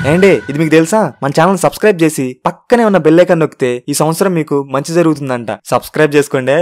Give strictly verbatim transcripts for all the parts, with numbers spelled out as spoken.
ఏండి ఇది మీకు తెలుసా? మన ఛానల్ సబ్స్క్రైబ్ చేసి పక్కనే ఉన్న బెల్ ఐకాన్ నొక్కితే ఈ సంవత్సరం మీకు మంచి జరుగుతుందంట. సబ్స్క్రైబ్ చేసుకోండి.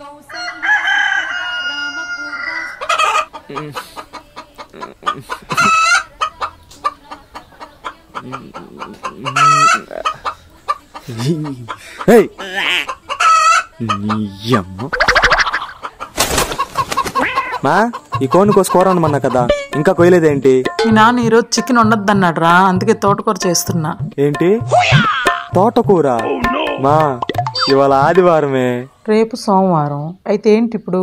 మా ఈ కోడిని కోసి కూర ఉండమన్నా కదా, ఇంకా కొయ్యలేదేంటి? మీ నాన్న ఈరోజు చికెన్ ఉండద్దు అన్నాడు రా, అందుకే తోటకూర చేస్తున్నా. ఏంటి తోటకూర? మా ఇవాళ ఆదివారమే, రేపు సోమవారం. అయితే ఏంటి ఇప్పుడు?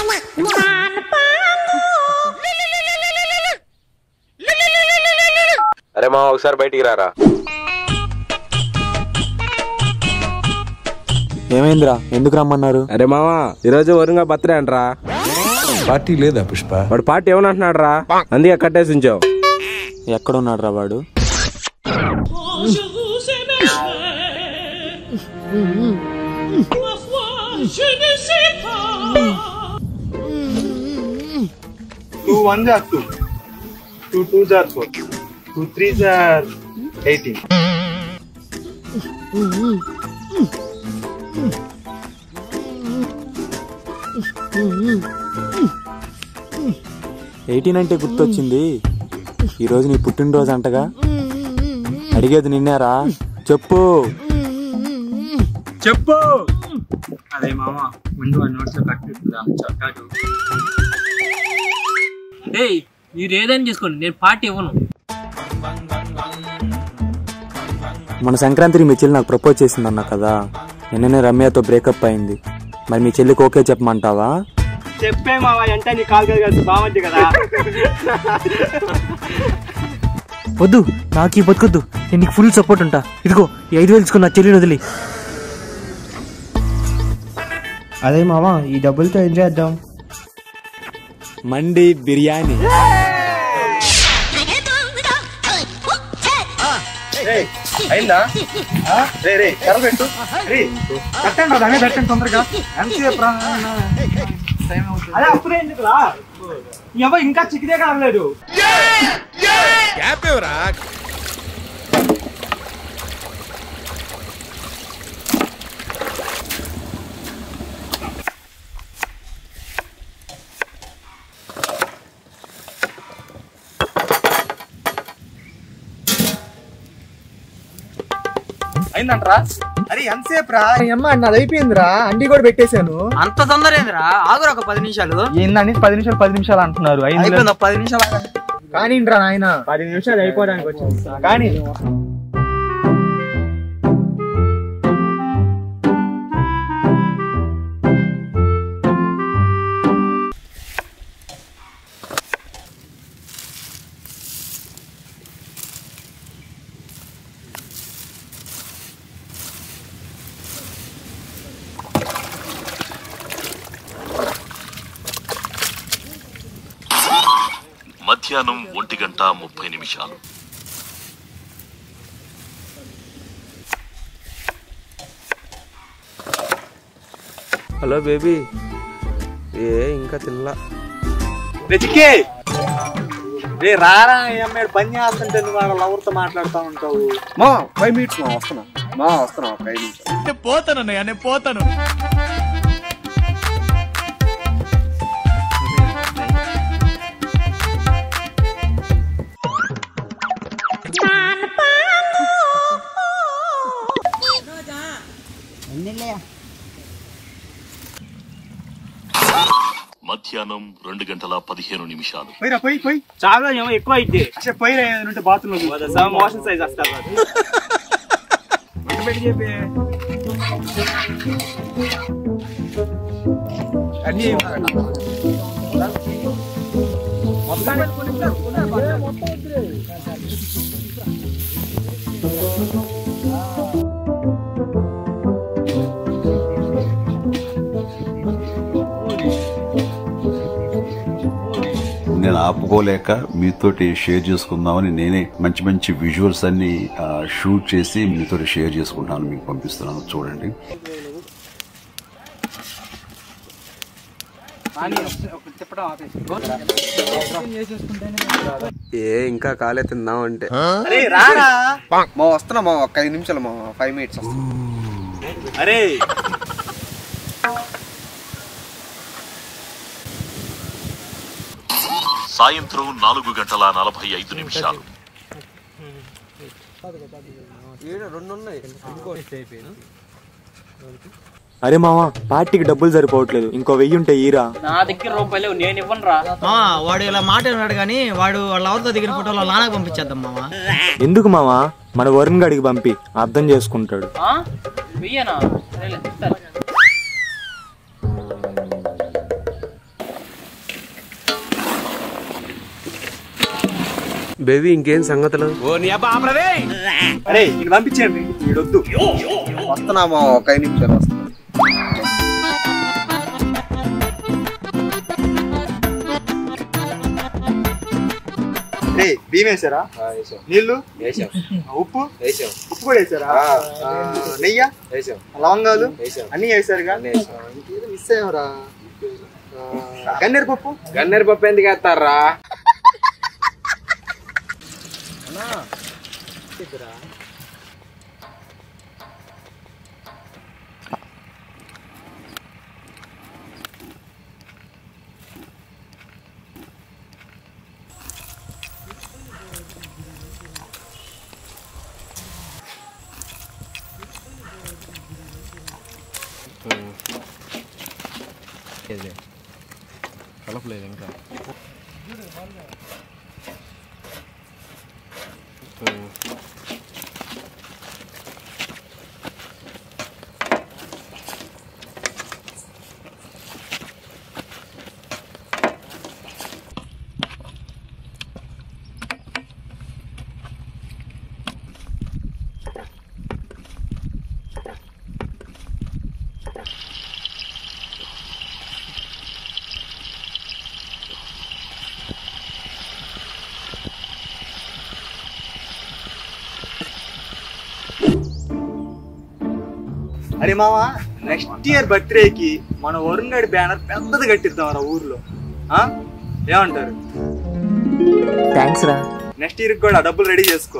అరే మా ఒకసారి బయటికి రారా. ఏమైందిరా, ఎందుకు రమ్మన్నారు? అరే మామా ఈరోజు వరుణ్ బర్త్డే అంటరా. పార్టీ లేదా పుష్ప? వాడు పార్టీ ఏమనంటున్నాడు రా, అందుకే కట్టేసి ఉంచావు. ఎక్కడున్నాడు రా వాడు? Two ones are two, two twos are four, two threes are eighteen. Eighteen అంటే గుర్తొచ్చింది, ఈ రోజు నీ పుట్టినరోజు అంటగా. అడిగేది నిన్నేరా, చెప్పు చెప్పు. అదే మామ ముందు వన్ నోట్స్ లో కట్టుకుంటుందా చట్టాడు. ఏయ్ మీరు ఏదైనా చేసుకోండి, నేను పార్టీ ఇవ్వను. మన సంక్రాంతికి మీ చెల్లి నాకు ప్రపోజ్ చేసిందన్నా కదా, నిన్ననే రమ్యతో బ్రేకప్ అయింది. మరి మీ చెల్లికి ఓకే చెప్పమంటావా? చెప్పే మావా, అంటే నీ కాల్ కలిసి బాగుంది కదా. వద్దు, నాకు ఈ బతుకొద్దు, నేను నీకు ఫుల్ సపోర్ట్ ఉంటా. ఇదిగో ఈ ఐదు వేలు తీసుకున్న చెల్లిని వదిలి. అదే మావా ఈ డబ్బులతో ఏం చేద్దాం? మండి బిర్యానీ. అయిందా? రే రే కరబెట్టు. కట్టండి దాన్ని పెట్టండి తొందరగా. అదే అప్పుడే ఎందుకురా, ఎవరు ఇంకా చిక్కిదే కాలేదు. అయిందంటరా? అరే ఎంతసేపు రా అమ్మ, నాది అయిపోయిందిరా, అండి కూడా పెట్టేశాను. అంత తొందర ఏందిరా, ఆగురా ఒక పది నిమిషాలు. ఏందండి పది నిమిషాలు పది నిమిషాలు అంటున్నారు. అయిపోయింది పది నిమిషాలు కానీ రా నాయన, పది నిమిషాలు అయిపోవడానికి వచ్చింది కానీ. మధ్యాహ్నం ఒంటి గంట ముప్పై నిమిషాలు. హలో బేబీ, ఏ ఇంకా తినలా? వెతికే రే రారా, అమ్మాయి పని చేస్తుంటే నువ్వు వాళ్ళ ఎవరితో మాట్లాడుతూ ఉంటావు. మా ఫైవ్ మినిట్స్ మా వస్తున్నా మా వస్తున్నా ఫైవ్ మినిట్స్. నేను పోతాను అన్నయ్య, నేను పోతాను. మధ్యాహ్నం రెండు గంటల పదిహేను నిమిషాలు. పోయిరా పోయి పోయి, చాలా ఏమో ఎక్కువ అయితే పోయిరా, ఏదంటే బాత్రూమ్ లో మోషన్ సైజ్ వస్తా చెప్పి అన్ని నేను ఆపుకోలేక మీతోటి షేర్ చేసుకుందామని నేనే మంచి మంచి విజువల్స్ అన్ని షూట్ చేసి మీతోటి షేర్ చేసుకుంటాను, మీకు పంపిస్తున్నాను చూడండి. ఏ ఇంకా కాలే తిందాం అంటే అరే రారా మా వస్తున్నా మా ఒక ఐదు నిమిషాలు మా ఫైవ్ మినిట్స్ వస్తున్నా. అరే సాయంత్రం నాలుగు గంటల నలభై ఐదు నిమిషాలు. అరే మామ పార్టీకి డబ్బులు సరిపోవట్లేదు, ఇంకో వెయ్యి ఉంటే ఈరా. నా దగ్గర రూపాయలు నేను ఇవ్వను రా. వాడు ఇలా మాట ఉన్నాడు కానీ వాడు వాళ్ళ అవతల దగ్గర ఫోటోలో నాన్నకు పంపించేద్దాం మామ. ఎందుకు మామ, మన వరుణ్ గడికి పంపి అర్థం చేసుకుంటాడు. వెయ్యనా? బేబీ ఇంకేం సంగతులు? అరే ఇంక పంపించండి, వీడొద్దు. వస్తున్నా మా ఒక ఐదు నిమిషాలు వస్తున్నా. రే బియ్యం వేసారా? నీళ్లు ఉప్పు ఉప్పు కూడా వేసారా? నెయ్యి లవంగాలు అన్ని వేసారుగా. ఇంకేదో మిస్ అయ్యారా? గన్నేరు పప్పు గన్నేరు పప్పు ఎందుకు వేస్తారా? కలపలేదు ఇంకా. అరే మామ, నెక్స్ట్ ఇయర్ బర్త్డేకి మన వరుణ్ గడి బ్యానర్ పెద్దది కట్టిద్దాం రా ఊర్లో. ఏమంటారు? థ్యాంక్స్ రా. నెక్స్ట్ ఇయర్ కూడా డబ్బులు రెడీ చేసుకో.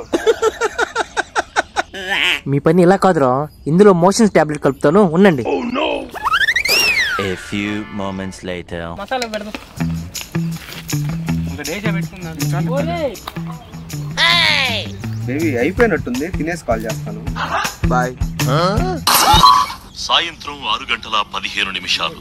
మీ పని ఇలా కాదురా, ఇందులో మోషన్స్ టాబ్లెట్ కలుపుతాను, ఉండండి. A few moments later. Masala పెడదాం. బేబీ అయిపోయినట్టుంది, తినేసి కాల్ చేస్తాను. బాయ్. సాయంత్రం ఆరు గంటల పదిహేను నిమిషాలు.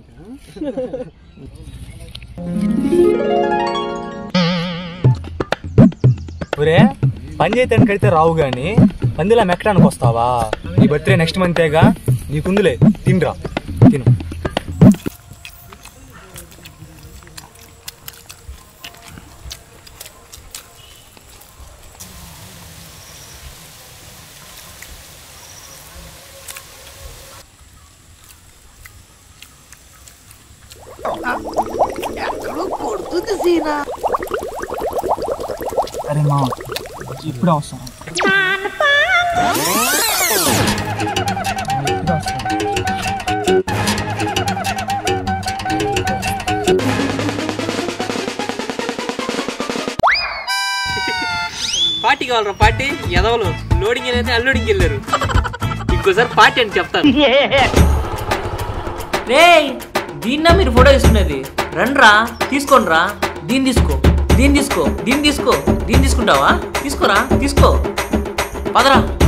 ఒరే పని చేద్దానికి కడితే రావు గాని పందిలా మెక్కడానికి వస్తావా? నీ బర్త్డే నెక్స్ట్ మంతేగా, నీకుందులే, తినరా తిను. అరే మా ఇప్పుడే వస్తాను. పార్టీ కావాలరా? పార్టీ ఎదవలు లోడింగ్ అయితే అన్లోడింగ్ వెళ్ళారు. ఇంకోసారి పార్టీ అని చెప్తాను. రే దీన్నా మీరు ఫోటో తీసుకునేది, రండ్రా తీసుకోండి రా. దీన్ని తీసుకో, దీన్ని తీసుకో, దీన్ని తీసుకో, దీన్ని తీసుకుంటావా? తీసుకోరా, తీసుకో, పదరా.